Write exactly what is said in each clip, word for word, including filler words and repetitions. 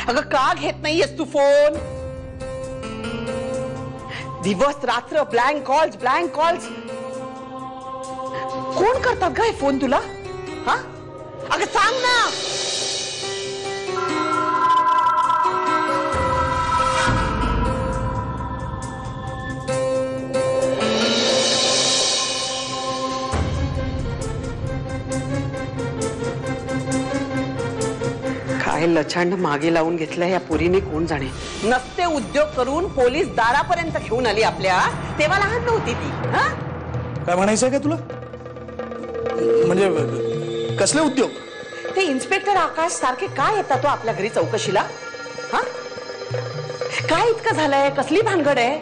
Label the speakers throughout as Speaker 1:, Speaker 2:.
Speaker 1: अगं का घेत नाहीयेस तू फोन? दिवस रात्र ब्लँक कॉल्स ब्लँक कॉल्स. कोण करतात ग हे फोन तुला? हा अगं सांग ना. काय लछांड मागे लावून घेतलंय या पोरीने कोण जाणे. नसते उद्योग करून पोलीस दारापर्यंत घेऊन आली आपल्या, तेव्हा लहान नव्हती ती. हा
Speaker 2: काय म्हणायचंय का तुला? म्हणजे कसले उद्योग?
Speaker 1: ते इन्स्पेक्टर आकाश सारखे काय येतात तो आपल्या घरी चौकशीला? हा काय इतकं झालंय? कसली भानगड आहे?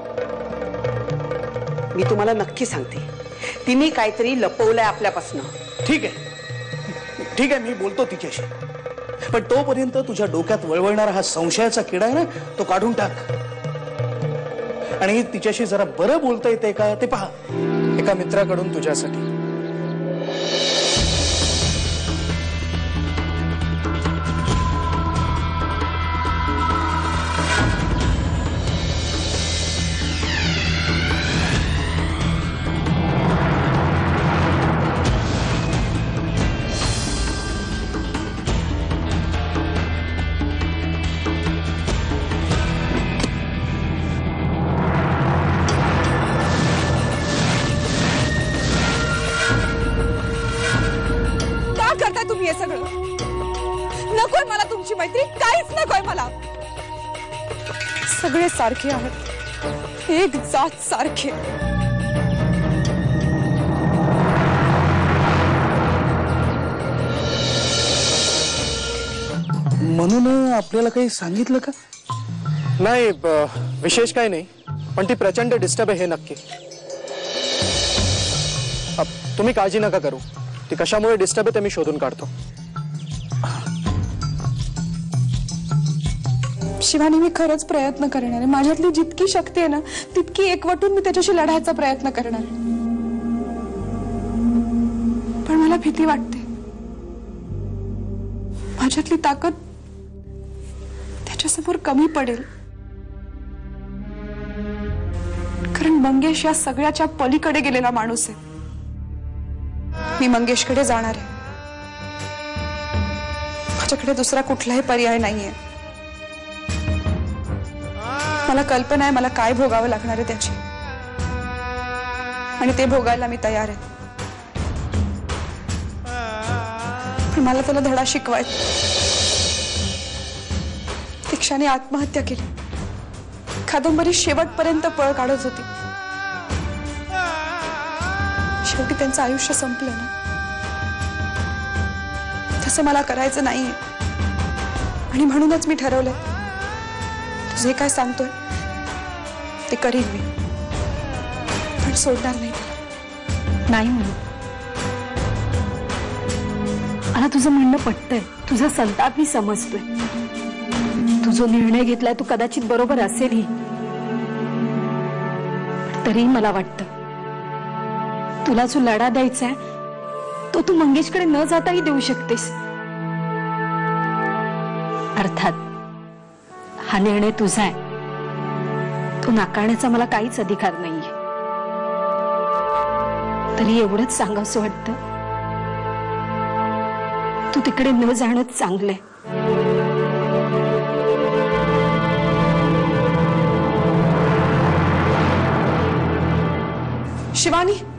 Speaker 1: मी तुम्हाला नक्की सांगते, तिने काहीतरी लपवलंय आपल्यापासून.
Speaker 2: ठीक आहे ठीक आहे, मी बोलतो तिच्याशी. पण तोपर्यंत तुझ्या डोक्यात वळवळणारा हा संशयाचा किडा आहे ना, तो काढून टाक. आणि तिच्याशी जरा बरं बोलता येते का ते पहा, एका मित्राकडून तुझ्यासाठी.
Speaker 3: नकोय मला तुमची मैत्री, काहीच नकोय मला. सगळे सारखे आहेत, एक जात सारखे.
Speaker 2: म्हणून आपल्याला काही सांगितलं का?
Speaker 4: नाही, विशेष काही नाही, पण ती प्रचंड डिस्टर्ब आहे हे नक्की. तुम्ही काळजी नका करू, ती कशामुळे डिस्टर्ब आहे ते मी शोधून काढतो.
Speaker 3: शिवानी, मी खरंच प्रयत्न करणार आहे. माझ्यातली जितकी शक्ती आहे ना, तितकी एकवटून मी त्याच्याशी लढायचा प्रयत्न करणार. पण मला भीती वाटते, माझ्यातली ताकद त्याच्यासमोर कमी पडेल. कारण मंगेश या सगळ्याच्या पलीकडे गेलेला माणूस आहे. मी मंगेशकडे जाणार आहे. माझ्याकडे दुसरा कुठलाही पर्याय नाहीये. मला कल्पना आहे मला काय भोगावं लागणार आहे त्याची, आणि ते भोगायला मी तयार आहे. पण मला त्याला धडा शिकवायचा. दीक्षाने आत्महत्या केली. कादंबरी शेवटपर्यंत पळ काढत होती. शेवटी त्यांचं आयुष्य संपलं ना. तसं मला करायचं नाहीये, आणि म्हणूनच मी ठरवलंय, तू जे काय सांगतोय ते करीन मी, पण सोडणार नाही.
Speaker 5: नाही म्हणून मला तुझं म्हणणं पटतंय. तुझा संताप मी समजतोय. तू जो निर्णय घेतलाय तो कदाचित बरोबर असेलही, तरीही मला वाटतं तुला जो लढा द्यायचा आहे तो तू मंगेशकडे न जाताही देऊ शकतेस. अर्थात हा निर्णय तुझा आहे, तो नाकारण्याचा मला काहीच अधिकार नाहीये. तरी एवढंच सांगावंसं वाटतं, तू तिकडे न जाणंच चांगलंय.
Speaker 3: शिवानी,